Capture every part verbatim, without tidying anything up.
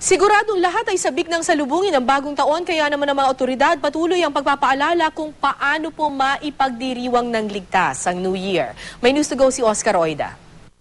Siguradong lahat ay sabik ng salubungin ng bagong taon, kaya naman ang mga otoridad patuloy ang pagpapaalala kung paano po maipagdiriwang ng ligtas ang New Year. May news to go si Oscar Oida.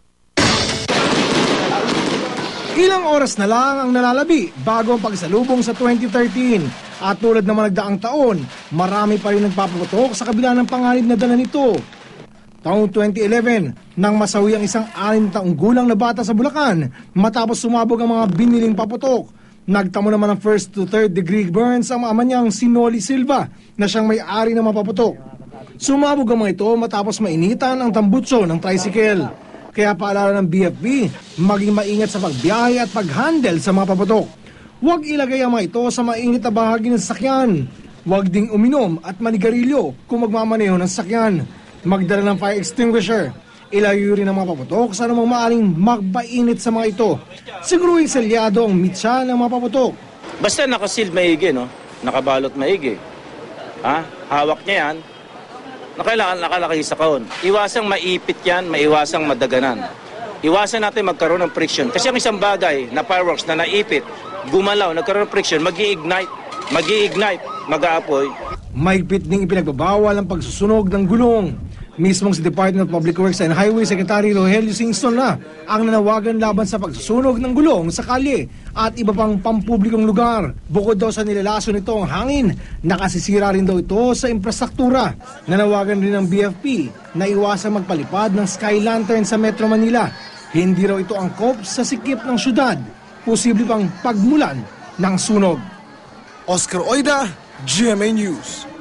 Ilang oras na lang ang nalalabi bago ang pagsalubong sa twenty thirteen. At tulad ng nagdaang taon, marami pa rin nagpapaputok sa kabila ng panganib na dala nito. Taong twenty eleven, nang masawi ang isang anim na taong gulang na bata sa Bulacan matapos sumabog ang mga biniling paputok. Nagtamo naman ng first to third degree burns ang ama niyang si Noli Silva na siyang may-ari ng mga paputok. Sumabog ang mga ito matapos mainitan ang tambutso ng tricycle. Kaya paalala ng B F B, maging maingat sa pagbiyahe at pag-handle sa mga paputok. Huwag ilagay ang mga ito sa mainit na bahagi ng sasakyan. Huwag ding uminom at manigarilyo kung magmamaneho ng sasakyan. Magdala ng fire extinguisher. Ilayo rin ang mga paputok sa anumang maaring magpainit sa mga ito. Siguruhin selyado ang mitsa ng mga paputok. Basta nakasil maigi, no? Nakabalot maigi. Ha? Hawak niya yan. Nakailangan nakalaki sa kahon. Iwasang maipit yan, maiwasang madaganan. Iwasan natin magkaroon ng friction. Kasi ang isang bagay na fireworks na naipit, gumalaw, nagkaroon ng friction, mag-i-ignite, mag-i-ignite, mag-aapoy. Mahigpit ding ipinagbabawal ang pagsusunog ng gulong. Mismong si Department of Public Works and Highway Secretary Rogelio Singson na ang nanawagan laban sa pagsusunog ng gulong sa kalye at iba pang pampublikong lugar. Bukod daw sa nilalaso nito ang hangin, nakasisira rin daw ito sa infrastruktura. Nanawagan rin ng B F P na iwasang magpalipad ng sky lantern sa Metro Manila. Hindi raw ito angkop sa sikip ng syudad. Posible pang pagmulan ng sunog. Oscar Oida, G M A News.